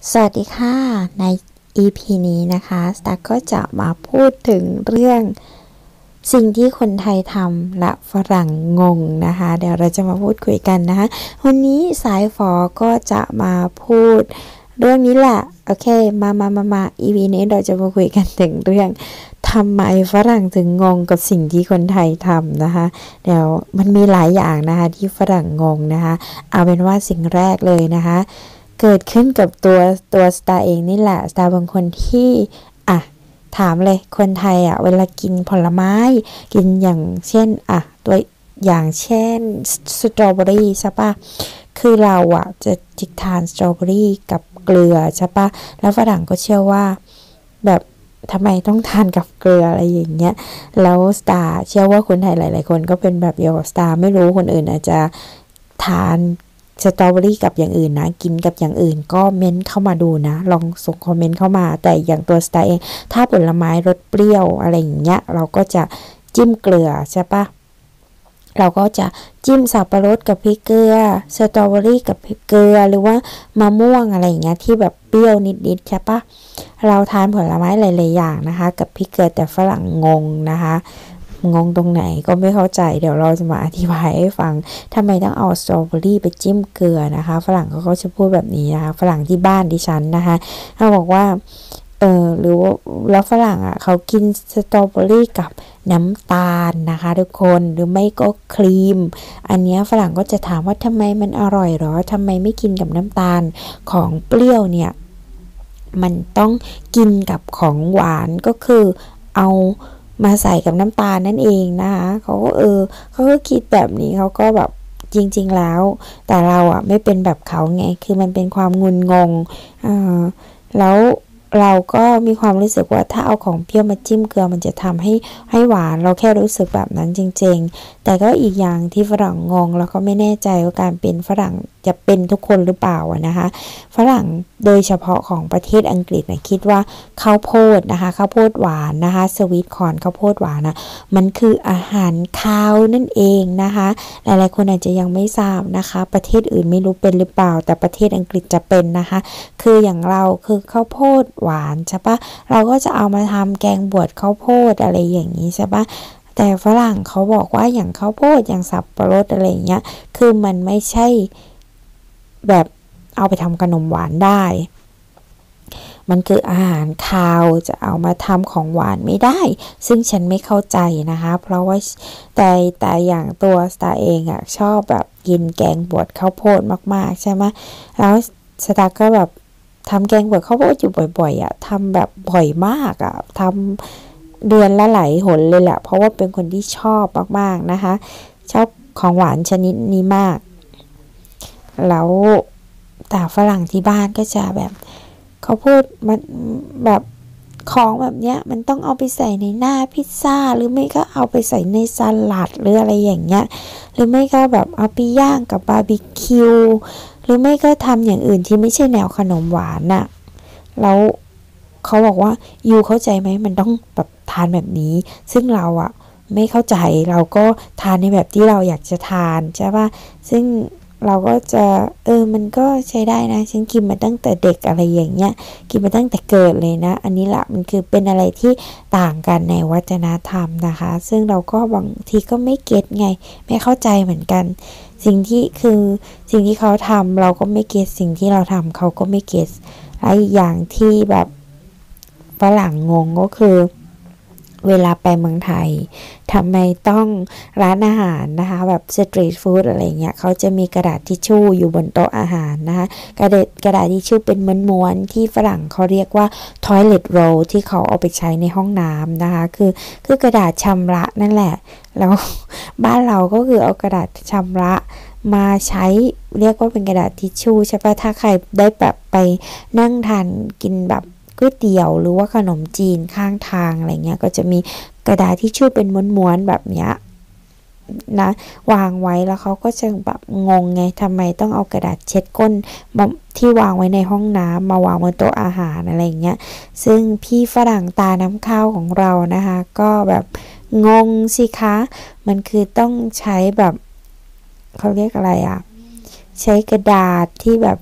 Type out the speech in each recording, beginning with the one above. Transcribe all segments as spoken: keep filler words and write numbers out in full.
สวัสดีค่ะใน อี พี นี้นะคะสตาร์ก็จะมาพูดถึงเรื่องสิ่งที่คนไทยทำและฝรั่งงงนะคะเดี๋ยวเราจะมาพูดคุยกันนะคะวันนี้สายฝอก็จะมาพูดเรื่องนี้แหละโอเคมามามามา อี พี นี้เราจะมาคุยกันถึงเรื่องทำไมฝรั่งถึงงงกับสิ่งที่คนไทยทำนะคะเดี๋ยวมันมีหลายอย่างนะคะที่ฝรั่งงงนะคะเอาเป็นว่าสิ่งแรกเลยนะคะเกิดขึ้นกับตัวตัวสตาร์เองนี่แหละสตาร์บางคนที่อ่ะถามเลยคนไทยอ่ะเวลากินผลไม้กินอย่างเช่นอ่ะตัวอย่างเช่นสตรอเบอรี่ใช่ปะคือเราอ่ะจะจิกทานสตรอเบอรี่กับเกลือใช่ปะแล้วฝรั่งก็เชื่อว่าแบบทำไมต้องทานกับเกลืออะไรอย่างเงี้ยแล้วสตาร์เชื่อว่าคนไทยหลายๆคนก็เป็นแบบเดียวกับสตาร์ไม่รู้คนอื่นอาจจะทานสตรอเบอรี่กับอย่างอื่นนะกินกับอย่างอื่นก็เม้นเข้ามาดูนะลองส่งคอมเมนต์เข้ามาแต่อย่างตัวสตาร์เองถ้าผลไม้รสเปรี้ยวอะไรอย่างเงี้ยเราก็จะจิ้มเกลือใช่ปะเราก็จะจิ้มสับปะรดกับพริกเกลือสตรอเบอรี่กับพริกเกลือหรือว่ามะม่วงอะไรอย่างเงี้ยที่แบบเปรี้ยวนิดๆใช่ปะเราทานผลไม้หลายๆอย่างนะคะกับพริกเกลือแต่ฝรั่งงงนะคะงงตรงไหนก็ไม่เข้าใจเดี๋ยวเราจะมาอธิบายให้ฟังทำไมต้องเอาสตรอเบอรี่ไปจิ้มเกลือนะคะฝรั่งเขาจะพูดแบบนี้นะคะฝรั่งที่บ้านดิฉันนะคะเขาบอกว่าเออหรือว่าแล้วฝรั่งอ่ะเขากินสตรอเบอรี่กับน้ำตาลนะคะทุกคนหรือไม่ก็ครีมอันนี้ฝรั่งก็จะถามว่าทำไมมันอร่อยหรอทำไมไม่กินกับน้ำตาลของเปรี้ยวเนี่ยมันต้องกินกับของหวานก็คือเอามาใส่กับน้ำตาลนั่นเองนะคะเขาก็เออเขาก็คิดแบบนี้เขาก็แบบจริงๆแล้วแต่เราอ่ะไม่เป็นแบบเขาไงคือมันเป็นความงุนงงอ่าแล้วเราก็มีความรู้สึกว่าถ้าเอาของเปรี้ยวมาจิ้มเกลือมันจะทำให้ให้หวานเราแค่รู้สึกแบบนั้นจริงๆแต่ก็อีกอย่างที่ฝรั่งงงแล้วก็ไม่แน่ใจว่าการเป็นฝรั่งจะเป็นทุกคนหรือเปล่านะคะฝรั่งโดยเฉพาะของประเทศอังกฤษนะคิดว่าข้าวโพดนะคะข้าวโพดหวานนะคะสวีทคอร์นข้าวโพดหวานนะมันคืออาหารคาวนั่นเองนะคะหลายๆคนอาจจะยังไม่ทราบนะคะประเทศอื่นไม่รู้เป็นหรือเปล่าแต่ประเทศอังกฤษจะเป็นนะคะคืออย่างเราคือข้าวโพดหวานใช่ปะเราก็จะเอามาทำแกงบวชข้าวโพดอะไรอย่างนี้ใช่ปะแต่ฝรั่งเขาบอกว่าอย่างข้าวโพดอย่างสับปะรดอะไรอย่างเงี้ยคือมันไม่ใช่แบบเอาไปทำขนมหวานได้มันคืออาหารคาวจะเอามาทำของหวานไม่ได้ซึ่งฉันไม่เข้าใจนะคะเพราะว่าแต่แต่อย่างตัวสตาร์เองอะชอบแบบกินแกงบวชข้าวโพดมากๆใช่ไหมแล้วสตาร์ก็แบบทำแกงบวชข้าวโพดอยู่บ่อยๆอะทำแบบบ่อยมากอะทำเดือนละหลายหนเลยแหละเพราะว่าเป็นคนที่ชอบมากๆนะคะชอบของหวานชนิดนี้มากแล้วแต่ฝรั่งที่บ้านก็จะแบบเขาพูดมันแบบของแบบเนี้ยมันต้องเอาไปใส่ในหน้าพิซซ่าหรือไม่ก็เอาไปใส่ในสลัดหรืออะไรอย่างเงี้ยหรือไม่ก็แบบเอาไปย่างกับบาร์บีคิวหรือไม่ก็ทำอย่างอื่นที่ไม่ใช่แนวขนมหวานน่ะแล้วเขาบอกว่ายูเข้าใจไหมมันต้องแบบทานแบบนี้ซึ่งเราอะไม่เข้าใจเราก็ทานในแบบที่เราอยากจะทานใช่ป่ะซึ่งเราก็จะเออมันก็ใช้ได้นะฉันกินมาตั้งแต่เด็กอะไรอย่างเงี้ยกินมาตั้งแต่เกิดเลยนะอันนี้ละมันคือเป็นอะไรที่ต่างกันในวัฒนธรรมนะคะซึ่งเราก็บางทีก็ไม่เก็ตไงไม่เข้าใจเหมือนกันสิ่งที่คือสิ่งที่เขาทำเราก็ไม่เก็ตสิ่งที่เราทำเขาก็ไม่เก็ตและอีกอย่างที่แบบฝรั่งงงก็คือเวลาไปเมืองไทยทำไมต้องร้านอาหารนะคะแบบสตรีทฟู้ดอะไรเงี้ยเขาจะมีกระดาษทิชชู่อยู่บนโต๊ะอาหารนะคะกระดาษกระดาษทิชชู่เป็นม้วนๆที่ฝรั่งเขาเรียกว่า toilet roll ที่เขาเอาไปใช้ในห้องน้ำนะคะคือคือกระดาษชำระนั่นแหละแล้วบ้านเราก็คือเอากระดาษชำระมาใช้เรียกว่าเป็นกระดาษทิชชู่ใช่ปะถ้าใครได้แบบไปนั่งทานกินแบบก๋วยเตี๋ยวหรือว่าขนมจีนข้างทางอะไรเงี้ยก็จะมีกระดาษทิชชู่เป็นม้วนๆแบบเนี้ยนะวางไว้แล้วเขาก็จะแบบงงไงทำไมต้องเอากระดาษเช็ดก้นที่วางไว้ในห้องน้ำมาวางบนโต๊ะอาหารอะไรเงี้ยซึ่งพี่ฝรั่งตาน้ำข้าวของเรานะคะก็แบบงงสิคะมันคือต้องใช้แบบเขาเรียกอะไรอะใช้กระดาษที่แบบ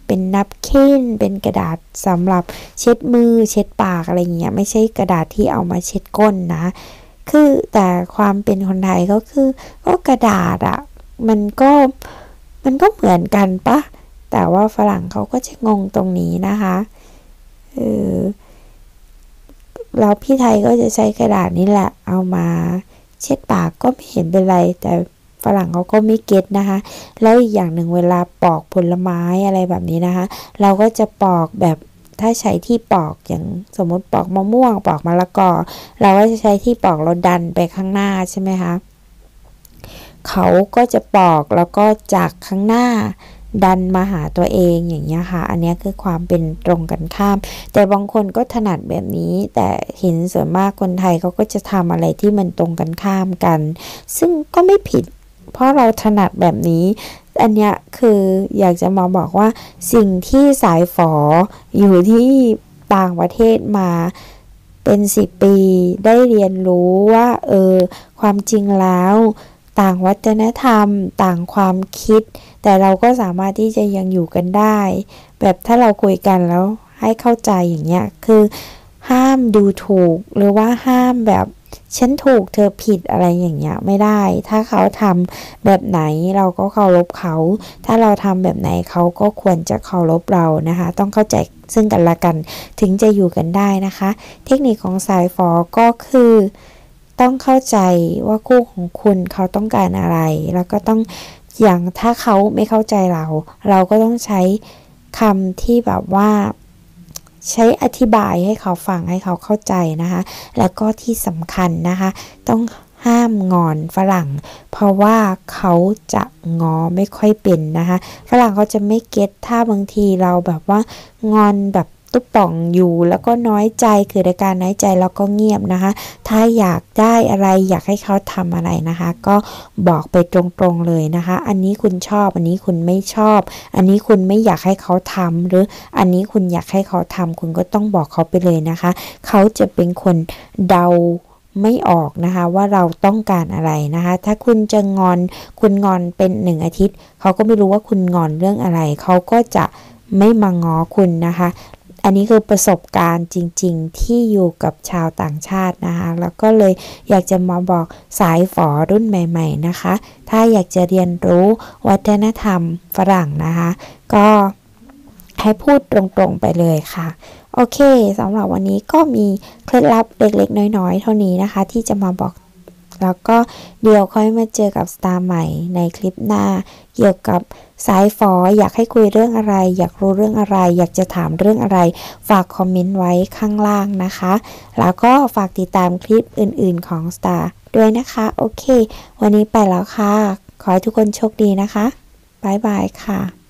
เป็นนัปคินเป็นกระดาษสำหรับเช็ดมือเช็ดปากอะไรเงี้ยไม่ใช่กระดาษที่เอามาเช็ดก้นนะคือแต่ความเป็นคนไทยก็คือก็กระดาษอะมันก็มันก็เหมือนกันปะแต่ว่าฝรั่งเขาก็จะงงตรงนี้นะคะเออแล้วพี่ไทยก็จะใช้กระดาษนี้แหละเอามาเช็ดปากก็ไม่เห็นเป็นไรแต่ฝรั่งเขาก็ไม่เก็ตนะคะแล้วอีกอย่างหนึ่งเวลาปอกผลไม้อะไรแบบนี้นะคะเราก็จะปอกแบบถ้าใช้ที่ปอกอย่างสมมติปอกมะม่วงปอกมะละกอเราก็จะใช้ที่ปอกเราดันไปข้างหน้าใช่ไหมคะเขาก็จะปอกแล้วก็จากข้างหน้าดันมาหาตัวเองอย่างเงี้ยค่ะอันนี้คือความเป็นตรงกันข้ามแต่บางคนก็ถนัดแบบนี้แต่เห็นส่วนมากคนไทยเขาก็จะทำอะไรที่มันตรงกันข้ามกันซึ่งก็ไม่ผิดเพราะเราถนัดแบบนี้อันเนี้ยคืออยากจะมาบอกว่าสิ่งที่สายฝออยู่ที่ต่างประเทศมาเป็นสิบปีได้เรียนรู้ว่าเออความจริงแล้วต่างวัฒนธรรมต่างความคิดแต่เราก็สามารถที่จะยังอยู่กันได้แบบถ้าเราคุยกันแล้วให้เข้าใจอย่างเงี้ยคือห้ามดูถูกหรือว่าห้ามแบบฉันถูกเธอผิดอะไรอย่างเงี้ยไม่ได้ถ้าเขาทำแบบไหนเราก็เคารพเขาถ้าเราทำแบบไหนเขาก็ควรจะเคารพเรานะคะต้องเข้าใจซึ่งกันและกันถึงจะอยู่กันได้นะคะเทคนิคของสายฝอก็คือต้องเข้าใจว่าคู่ของคุณเขาต้องการอะไรแล้วก็ต้องอย่างถ้าเขาไม่เข้าใจเราเราก็ต้องใช้คำที่แบบว่าใช้อธิบายให้เขาฟังให้เขาเข้าใจนะคะแล้วก็ที่สำคัญนะคะต้องห้ามงอนฝรั่งเพราะว่าเขาจะงอไม่ค่อยเป็นนะคะฝรั่งเขาจะไม่เก็ตถ้าบางทีเราแบบว่างอนแบบตุ๊บป่องอยู่แล้วก็น้อยใจคือในการน้อยใจแล้วก็เงียบนะคะถ้าอยากได้อะไรอยากให้เขาทำอะไรนะคะก็บอกไปตรงๆเลยนะคะอันนี้คุณชอบอันนี้คุณไม่ชอบอันนี้คุณไม่อยากให้เขาทำหรืออันนี้คุณอยากให้เขาทำคุณก็ต้องบอกเขาไปเลยนะคะเขาจะเป็นคนเดาไม่ออกนะคะว่าเราต้องการอะไรนะคะถ้าคุณจะงอนคุณงอนเป็นหนึ่งอาทิตย์เขาก็ไม่รู้ว่าคุณงอนเรื่องอะไรเขาก็จะไม่มาง้อคุณนะคะอันนี้คือประสบการณ์จริงๆที่อยู่กับชาวต่างชาตินะคะแล้วก็เลยอยากจะมาบอกสายฝอรุ่นใหม่ๆนะคะถ้าอยากจะเรียนรู้วัฒนธรรมฝรั่งนะคะก็ให้พูดตรงๆไปเลยค่ะโอเคสำหรับวันนี้ก็มีเคล็ดลับเล็กๆน้อยๆเท่านี้นะคะที่จะมาบอกแล้วก็เดี๋ยวค่อยมาเจอกับสตาร์ใหม่ในคลิปหน้าเกี่ยวกับสายฝออยากให้คุยเรื่องอะไรอยากรู้เรื่องอะไรอยากจะถามเรื่องอะไรฝากคอมเมนต์ไว้ข้างล่างนะคะแล้วก็ฝากติดตามคลิปอื่นๆของสตาร์ด้วยนะคะโอเควันนี้ไปแล้วค่ะขอให้ทุกคนโชคดีนะคะบ๊ายบายค่ะ